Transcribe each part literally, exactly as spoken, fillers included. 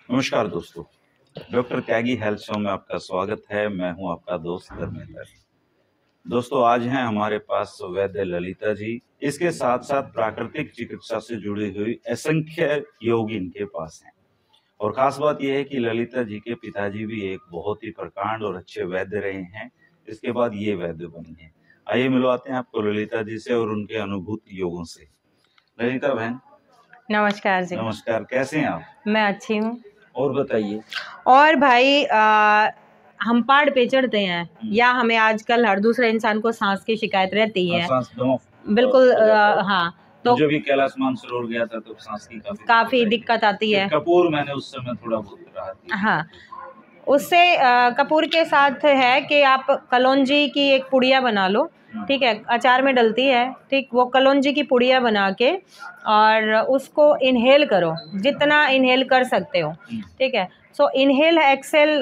नमस्कार दोस्तों, डॉक्टर त्यागी health show में आपका स्वागत है। मैं हूं आपका दोस्त धर्मेंद्र। दोस्तों, आज हैं हमारे पास वैद्य ललिता जी। इसके साथ साथ प्राकृतिक चिकित्सा से जुड़ी हुई असंख्य योग इनके पास हैं। और खास बात यह है कि ललिता जी के पिताजी भी एक बहुत ही प्रकांड और अच्छे वैद्य रहे हैं। इसके बाद ये वैद्य बनी है। आइए मिलवाते हैं आपको ललिता जी से और उनके अनुभूत योगों से। ललिता बहन, नमस्कार जी। नमस्कार, कैसे हैं आप? मैं अच्छी हूँ। और बताइए। और भाई आ, हम पहाड़ पे चढ़ते हैं या हमें आजकल हर दूसरे इंसान को सांस की शिकायत रहती है। सांस दम बिल्कुल आ, हाँ, तो मुझे भी कैलाश मानसरोवर गया था तो सांस की काफी काफी दिक्कत आती है। कपूर मैंने उस समय थोड़ा बहुत रहा था। हाँ, उससे कपूर के साथ है कि आप कलौंजी की एक पुड़िया बना लो, ठीक है, अचार में डलती है, ठीक, वो कलौंजी की पुड़िया बना के और उसको इनहेल करो, जितना इनहेल कर सकते हो, ठीक है। सो इनहेल एक्सेल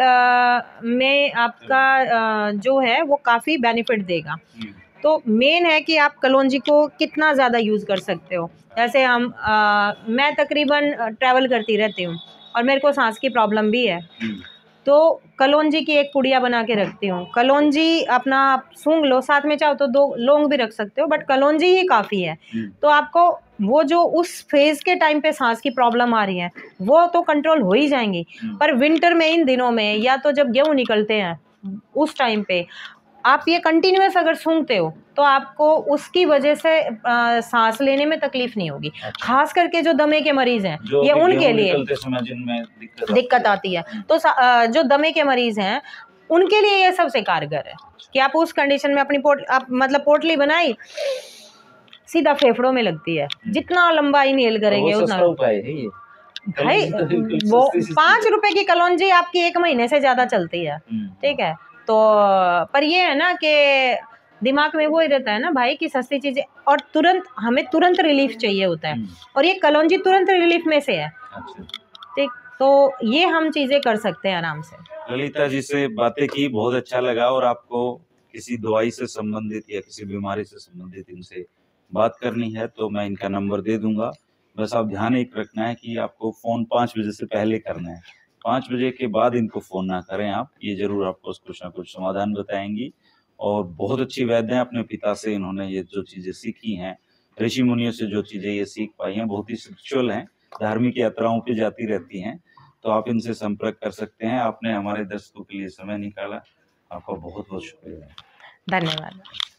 में आपका आ, जो है वो काफ़ी बेनिफिट देगा। तो मेन है कि आप कलौंजी को कितना ज़्यादा यूज़ कर सकते हो। जैसे हम आ, मैं तकरीबन ट्रैवल करती रहती हूँ और मेरे को सांस की प्रॉब्लम भी है, तो कलौंजी की एक पुड़िया बना के रखती हूँ। कलौंजी अपना आप सूंघ लो, साथ में चाहो तो दो लौंग भी रख सकते हो, बट कलौंजी ही काफ़ी है। तो आपको वो जो उस फेज के टाइम पे सांस की प्रॉब्लम आ रही है वो तो कंट्रोल हो ही जाएंगी, पर विंटर में, इन दिनों में, या तो जब गेहूँ निकलते हैं उस टाइम पे आप ये कंटिन्यूस अगर सूंघते हो तो आपको उसकी वजह से आ, सांस लेने में तकलीफ नहीं होगी। अच्छा। खास करके जो दमे के मरीज हैं, ये उनके लिए दिक्कत, दिक्कत आती है। तो आ, जो दमे के मरीज हैं उनके लिए ये सबसे कारगर है कि आप उस कंडीशन में अपनी पोट आप मतलब पोटली बनाई, सीधा फेफड़ों में लगती है, जितना लंबा इनहेल करेंगे उतना उपाय है ये। भाई वो पाँच रुपए की कलौंजी आपकी एक महीने से ज्यादा चलती है, ठीक है। तो पर ये है ना कि दिमाग में वो ही रहता है ना भाई कि सस्ती चीजें और तुरंत, हमें तुरंत रिलीफ चाहिए होता है, और ये कलौंजी तुरंत रिलीफ में से है, ठीक। तो ये हम चीजें कर सकते हैं आराम से। ललिता जी से बातें की, बहुत अच्छा लगा। और आपको किसी दवाई से संबंधित या किसी बीमारी से संबंधित इनसे बात करनी है तो मैं इनका नंबर दे दूंगा। बस आप ध्यान एक रखना है कि आपको फोन पाँच बजे से पहले करना है। पाँच बजे के बाद इनको फोन ना करें आप, ये जरूर आपको कुछ ना कुछ समाधान बताएंगी। और बहुत अच्छी वैद्य हैं, अपने पिता से इन्होंने ये जो चीजें सीखी हैं, ऋषि मुनियों से जो चीजें ये सीख पाई हैं, बहुत ही स्पिरिचुअल हैं, धार्मिक यात्राओं पे जाती रहती हैं। तो आप इनसे संपर्क कर सकते हैं। आपने हमारे दर्शकों के लिए समय निकाला, आपका बहुत बहुत शुक्रिया। धन्यवाद।